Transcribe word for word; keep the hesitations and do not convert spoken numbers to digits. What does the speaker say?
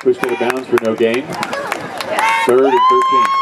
pushed out of bounds for no gain. Third and thirteen.